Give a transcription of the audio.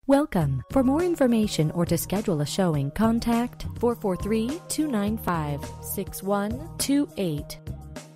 Welcome. For more information or to schedule a showing, contact 443-295-6128.